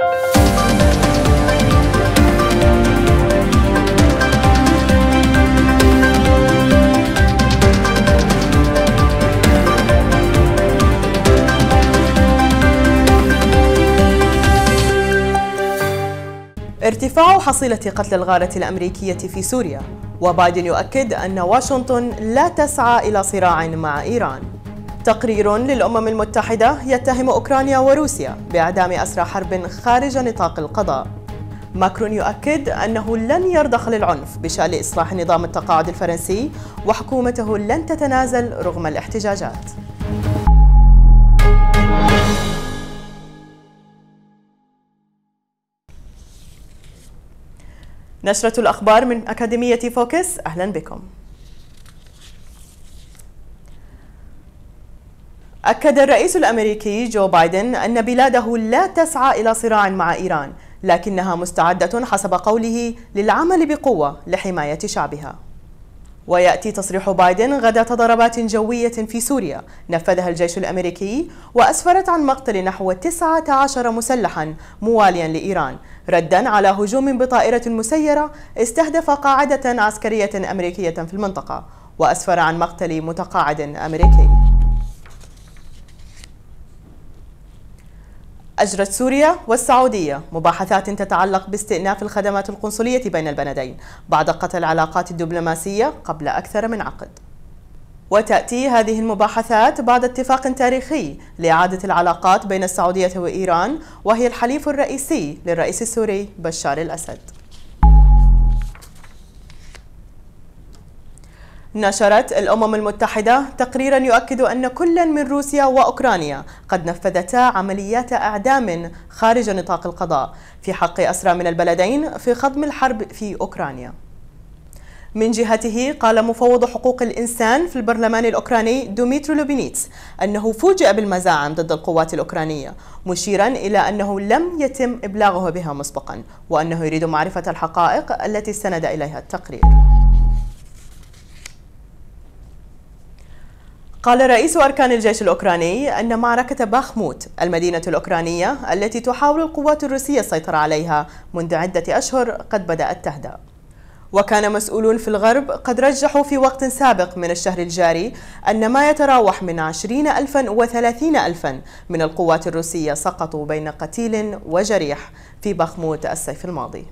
ارتفاع حصيلة قتل الغارة الأمريكية في سوريا، وبايدن يؤكد أن واشنطن لا تسعى إلى صراع مع إيران. تقرير للأمم المتحدة يتهم أوكرانيا وروسيا بإعدام أسرى حرب خارج نطاق القضاء. ماكرون يؤكد أنه لن يرضخ للعنف بشأن إصلاح نظام التقاعد الفرنسي، وحكومته لن تتنازل رغم الاحتجاجات. نشرة الأخبار من أكاديمية فوكس، أهلا بكم. أكد الرئيس الأمريكي جو بايدن أن بلاده لا تسعى إلى صراع مع إيران، لكنها مستعدة حسب قوله للعمل بقوة لحماية شعبها. ويأتي تصريح بايدن غداة ضربات جوية في سوريا نفذها الجيش الأمريكي، وأسفرت عن مقتل نحو 19 مسلحا مواليا لإيران، ردا على هجوم بطائرة مسيرة استهدف قاعدة عسكرية أمريكية في المنطقة، وأسفر عن مقتل متقاعد أمريكي. أجرت سوريا والسعودية مباحثات تتعلق باستئناف الخدمات القنصلية بين البلدين بعد قطع العلاقات الدبلوماسية قبل أكثر من عقد. وتأتي هذه المباحثات بعد اتفاق تاريخي لإعادة العلاقات بين السعودية وإيران، وهي الحليف الرئيسي للرئيس السوري بشار الأسد. نشرت الأمم المتحدة تقريرا يؤكد أن كل من روسيا وأوكرانيا قد نفذتا عمليات إعدام خارج نطاق القضاء في حق أسرى من البلدين في خضم الحرب في أوكرانيا. من جهته قال مفوض حقوق الإنسان في البرلمان الأوكراني دوميترو لوبينيتس أنه فوجئ بالمزاعم ضد القوات الأوكرانية، مشيرا إلى أنه لم يتم إبلاغه بها مسبقا، وأنه يريد معرفة الحقائق التي استند إليها التقرير. قال رئيس أركان الجيش الأوكراني أن معركة باخموت المدينة الأوكرانية التي تحاول القوات الروسية السيطرة عليها منذ عدة أشهر قد بدأت تهدأ. وكان مسؤولون في الغرب قد رجحوا في وقت سابق من الشهر الجاري أن ما يتراوح من 20,000 و 30,000 من القوات الروسية سقطوا بين قتيل وجريح في باخموت الصيف الماضي.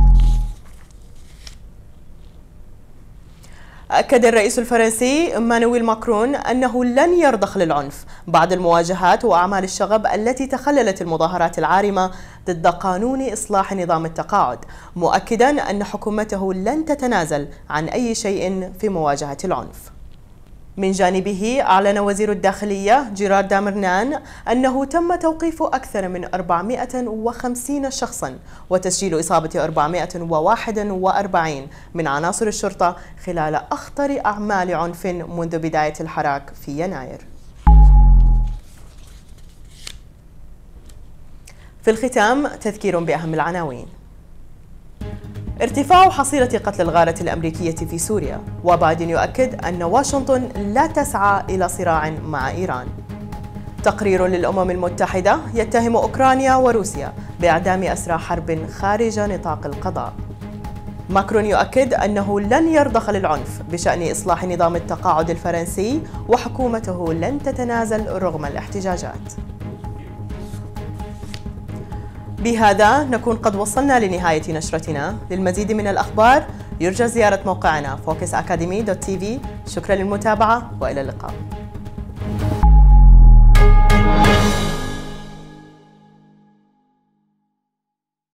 أكد الرئيس الفرنسي إمانويل ماكرون أنه لن يرضخ للعنف بعد المواجهات وأعمال الشغب التي تخللت المظاهرات العارمة ضد قانون إصلاح نظام التقاعد، مؤكدا أن حكومته لن تتنازل عن أي شيء في مواجهة العنف. من جانبه أعلن وزير الداخلية جيرارد دامرنان أنه تم توقيف أكثر من 450 شخصا وتسجيل إصابة 441 من عناصر الشرطة خلال أخطر أعمال عنف منذ بداية الحراك في يناير. في الختام تذكير بأهم العناوين. ارتفاع حصيلة قتل الغارة الأمريكية في سوريا، وبايدن يؤكد أن واشنطن لا تسعى إلى صراع مع إيران. تقرير للأمم المتحدة يتهم أوكرانيا وروسيا بإعدام أسرى حرب خارج نطاق القضاء. ماكرون يؤكد أنه لن يرضخ للعنف بشأن إصلاح نظام التقاعد الفرنسي، وحكومته لن تتنازل رغم الاحتجاجات. بهذا نكون قد وصلنا لنهاية نشرتنا. للمزيد من الأخبار يرجى زيارة موقعنا focusacademy.tv. شكرا للمتابعة وإلى اللقاء.